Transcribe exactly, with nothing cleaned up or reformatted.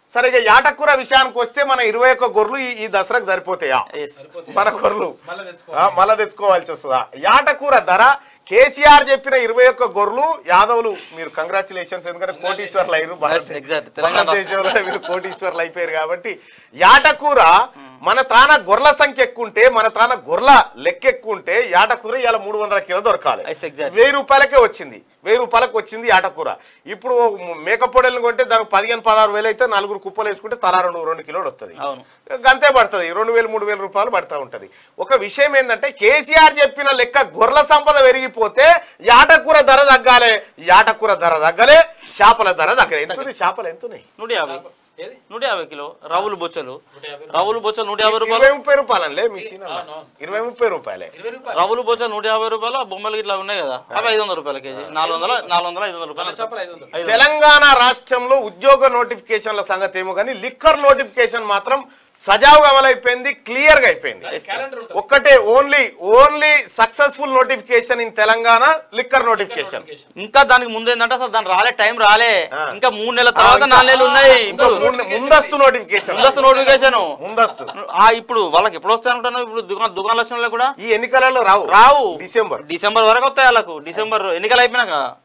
సరే ఇక యాటకూర విషయానికి వస్తే మన ఇరవై ఒక్క గొర్రెలు ఈ దసరాకు సరిపోతాయా? మన గొర్రెలు మళ్ళా తెచ్చుకోవాల్సి వస్తుందా? యాటకూర ధర కేసీఆర్ చెప్పిన ఇరవై ఒక్క గొర్రెలు యాదవులు మీరు కంగ్రాచులేషన్స్, ఎందుకంటే కోటీశ్వర్లు అయ్యారు భారతదేశంలో, మీరు కోటీశ్వర్లు అయిపోయారు కాబట్టి యాటకూర మన తాన గొర్రెల సంఖ్య ఎక్కువ ఉంటే, మన తాన గొర్రెల లెక్క ఎక్కువ ఉంటే యాటకూర ఇలా మూడు వందల కిలో దొరకాలి. వెయ్యి రూపాయలకే వచ్చింది, వెయ్యి రూపాయలకు వచ్చింది యాటకూర. ఇప్పుడు మేకపోడలను కొంటే దానికి పదిహేను పదహారు వేలు అయితే నలుగురు కుప్పలు వేసుకుంటే తలా రెండు రెండు కిలోలు వస్తుంది, గంతే పడుతుంది, రెండు వేలు మూడు వేల రూపాయలు పడుతూ ఉంటది. ఒక విషయం ఏంటంటే కేసీఆర్ చెప్పిన లెక్క గొర్రెల సంపద పెరిగిపోతే యాటకూర ధర తగ్గాలి, యాటకూర ధర తగ్గలే, చేపల ధర తగ్గలే. ఎంత చేపలు ఎంతున్నాయి? నూట యాభై నూట యాభై కిలో రవులు బొచ్చలు, రవులు బొచ్చలు నూట యాభై రూపాయలు, ఇరవై ముప్పై రూపాయలండి మిషన్, ఇరవై ముప్పై రూపాయలే రవులు బొచ్చలు నూట యాభై రూపాయలు. బొమ్మలు ఇట్లా ఉన్నాయి కదా అవి ఐదు వందల రూపాయల కేజీ, నాలుగు వందల నాలుగు వందల ఐదు వందల రూపాయలు. తెలంగాణ రాష్ట్రంలో ఉద్యోగ నోటిఫికేషన్ల సంగతి ఏమో కానీ లిక్కర్ నోటిఫికేషన్ మాత్రం సజావుగా అమలైపోయింది, క్లియర్ గా అయిపోయింది. ఒక్కటే only only successful notification in Telangana liquor notification. ఇంకా దానికి ముందు ఏంటంటే అసలు దాని రాలే, టైం రాలే, ఇంకా మూడు నెలల తర్వాత నాలుగు నెలలు ఉన్నాయి. ముందస్తు నోటిఫికేషన్, ముందస్తు నోటిఫికేషన్ ముందస్తు. ఇప్పుడు వాళ్ళకి ఎప్పుడు వస్తాయి అనుకుంటున్నాను, ఇప్పుడు దుకాణ దుకాణ లక్షణాలు కూడా ఈ ఎన్నికలలో రావు, రావు డిసెంబర్ డిసెంబర్ వరకు వస్తాయి వాళ్ళకు. డిసెంబర్ ఎన్నికలు అయిపోయినాక